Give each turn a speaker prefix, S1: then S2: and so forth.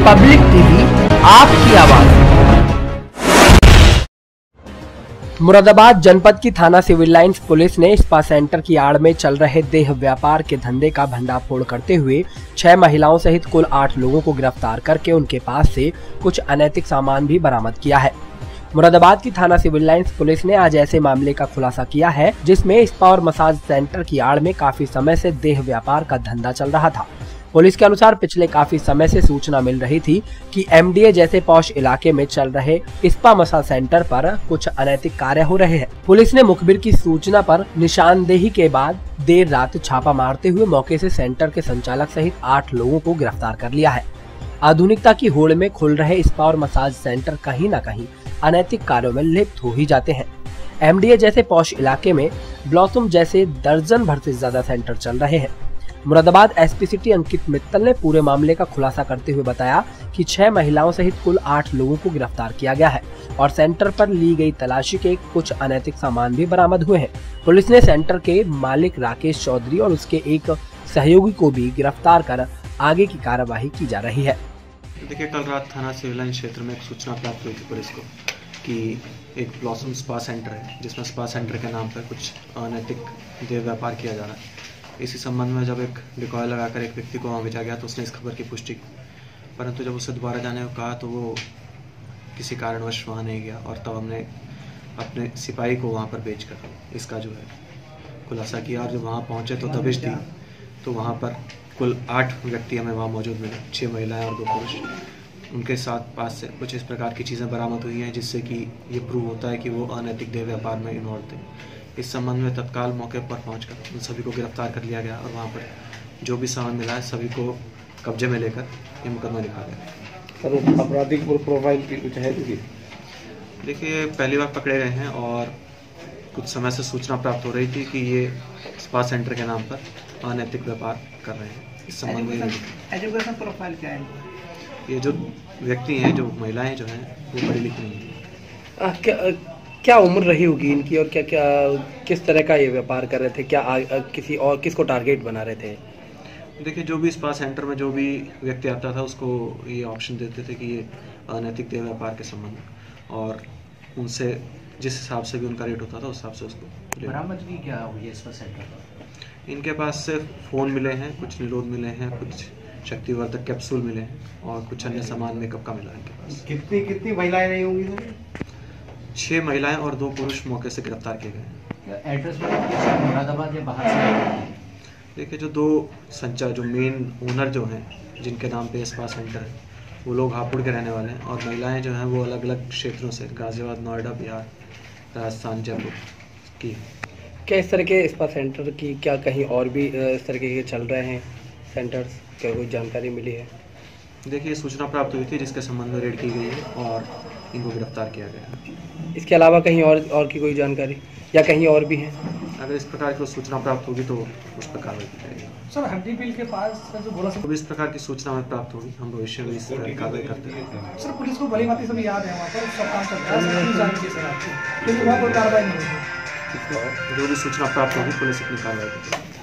S1: Public TV, आपकी आवाज। मुरादाबाद जनपद की थाना सिविल लाइंस पुलिस ने स्पा सेंटर की आड़ में चल रहे देह व्यापार के धंधे का भंडाफोड़ करते हुए 6 महिलाओं सहित कुल 8 लोगों को गिरफ्तार करके उनके पास से कुछ अनैतिक सामान भी बरामद किया है। मुरादाबाद की थाना सिविल लाइंस पुलिस ने आज ऐसे मामले का खुलासा किया है जिसमें स्पा और मसाज सेंटर की आड़ में काफी समय से देह व्यापार का धंधा चल रहा था। पुलिस के अनुसार पिछले काफी समय से सूचना मिल रही थी कि एमडीए जैसे पॉश इलाके में चल रहे स्पा मसाज सेंटर पर कुछ अनैतिक कार्य हो रहे हैं। पुलिस ने मुखबिर की सूचना पर निशानदेही के बाद देर रात छापा मारते हुए मौके से सेंटर के संचालक सहित 8 लोगों को गिरफ्तार कर लिया है। आधुनिकता की होड़ में खुल रहे स्पा और मसाज सेंटर कहीं न कहीं अनैतिक कार्यों में लिप्त हो ही जाते हैं। एमडीए जैसे पॉश इलाके में ब्लॉसम जैसे दर्जन भर से ज्यादा सेंटर चल रहे हैं। मुरादाबाद एसपी सिटी अंकित मित्तल ने पूरे मामले का खुलासा करते हुए बताया कि 6 महिलाओं सहित कुल 8 लोगों को गिरफ्तार किया गया है और सेंटर पर ली गई तलाशी के कुछ अनैतिक सामान भी बरामद हुए हैं। पुलिस ने सेंटर के मालिक राकेश चौधरी और उसके एक सहयोगी को भी गिरफ्तार कर आगे की कार्यवाही की जा रही है।
S2: देखिए, कल रात थाना सिविल लाइन क्षेत्र में एक सूचना प्राप्त हुई थी पुलिस को कि एक ब्लॉसम स्पा सेंटर है जिसमें स्पा सेंटर के नाम पर कुछ अनैतिक देह व्यापार किया जा रहा है। इसी संबंध में जब एक डिकॉय लगाकर एक व्यक्ति को वहाँ भेजा गया तो उसने इस खबर की पुष्टि की, परंतु जब उसे दोबारा जाने को कहा तो वो किसी कारणवश वहाँ नहीं गया और तब हमने अपने सिपाही को वहाँ पर भेजकर इसका जो है खुलासा किया। और जब वहाँ पहुँचे तो दबिश दी तो वहाँ पर कुल 8 व्यक्ति हमें वहाँ मौजूद मिले, 6 महिलाएं और 2 पुरुष। उनके साथ पास से कुछ इस प्रकार की चीज़ें बरामद हुई हैं जिससे कि ये प्रूव होता है कि वो अनैतिक देह व्यापार में इन्वॉल्व थे। इस संबंध में तत्काल मौके पर पहुंचकर उन सभी को गिरफ्तार कर लिया गया और वहाँ पर जो भी सामान मिला है सभी को कब्जे में लेकर ये मुकदमा लिखा गया।
S3: सर, आपराधिक प्रोफाइल की कुछ है?
S2: देखिए, पहली बार पकड़े गए हैं और कुछ समय से सूचना प्राप्त हो रही थी कि ये स्पा सेंटर के नाम पर अनैतिक व्यापार कर रहे हैं। इस संबंध में
S3: एजुकेशन प्रोफाइल क्या है?
S2: ये जो व्यक्ति हैं, जो महिलाएं जो हैं, वो पढ़ी लिखी नहीं है।
S1: क्या उम्र रही होगी इनकी और क्या किस तरह का ये व्यापार कर रहे थे? क्या किसी और किसको टारगेट बना रहे थे?
S2: देखिए, जो भी स्पा सेंटर में जो भी व्यक्ति आता था उसको ये ऑप्शन देते थे कि ये अनैतिक देह व्यापार के संबंध में, और उनसे जिस हिसाब से भी उनका रेट होता था उस हिसाब से उसको
S3: बरामदगी क्या हुई है स्पा सेंटर पर?
S2: इनके पास से फ़ोन मिले हैं, कुछ निरोध मिले हैं, कुछ शक्तिवर्धक कैप्सूल मिले हैं और कुछ अन्य सामान मेकअप का मिला है इनके पास।
S3: कितनी महिलाएं नहीं होंगी सर?
S2: 6 महिलाएं और 2 पुरुष मौके से गिरफ्तार किए गए।
S3: एड्रेस मुरादाबाद या बाहर से?
S2: देखिए, जो मेन ओनर जो हैं जिनके नाम पे स्पा सेंटर है वो लोग हापुड़ के रहने वाले हैं और महिलाएं जो हैं वो अलग अलग क्षेत्रों से गाजियाबाद, नोएडा, बिहार, राजस्थान, जयपुर की।
S1: क्या इस तरह के स्पा सेंटर की क्या कहीं और भी इस तरह के चल रहे हैं सेंटर्स? क्या कोई जानकारी मिली है?
S2: देखिए, सूचना प्राप्त हुई थी जिसके संबंध में रेड की गई है और इनको गिरफ्तार किया गया है।
S1: इसके अलावा कहीं और की कोई जानकारी या कहीं और भी है?
S2: अगर इस प्रकार की सूचना प्राप्त होगी तो उस पर कार्रवाई की जाएगी।
S3: सर, हड्डी बिल के पास जो बोला
S2: तो इस प्रकार की सूचना हमें प्राप्त होगी, हम भविष्य में इस तरह की कार्रवाई करते हैं।
S3: सर, पुलिस को भली भांति सभी याद है वहाँ पर सब काम चलता है, लेकिन वहाँ कोई कार्रवाई नहीं होती।
S2: जो भी सूचना प्राप्त होगी पुलिस अपनी कार्रवाई करेगी।